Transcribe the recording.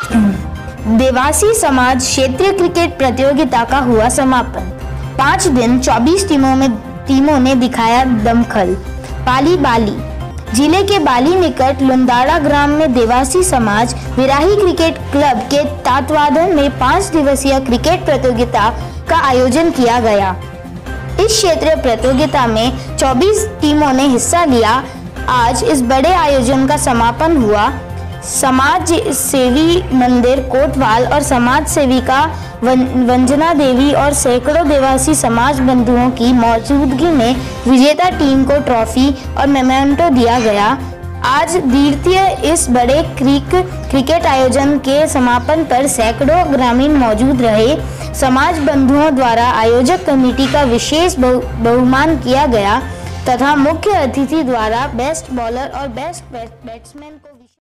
देवासी समाज क्षेत्रीय क्रिकेट प्रतियोगिता का हुआ समापन। 5 दिन 24 टीमों ने दिखाया दमखल। पाली बाली जिले के बाली निकट लुंदाड़ा ग्राम में देवासी समाज विराही क्रिकेट क्लब के तत्वाधान में 5 दिवसीय क्रिकेट प्रतियोगिता का आयोजन किया गया। इस क्षेत्रीय प्रतियोगिता में 24 टीमों ने हिस्सा लिया। आज इस बड़े आयोजन का समापन हुआ। समाज सेवी मंदिर कोतवाल और समाज सेविका वंजना देवी और सैकड़ों देवासी समाज बंधुओं की मौजूदगी में विजेता टीम को ट्रॉफी और मेमेंटो दिया गया। आज द्वितीय इस बड़े क्रिकेट आयोजन के समापन पर सैकड़ों ग्रामीण मौजूद रहे। समाज बंधुओं द्वारा आयोजक कमेटी का विशेष बहुमान किया गया तथा मुख्य अतिथि द्वारा बेस्ट बॉलर और बेस्ट बैट्समैन को